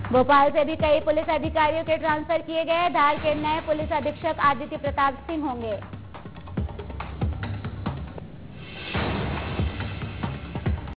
भोपाल से भी कई पुलिस अधिकारियों के ट्रांसफर किए गए। धार के नए पुलिस अधीक्षक आदित्य प्रताप सिंह होंगे।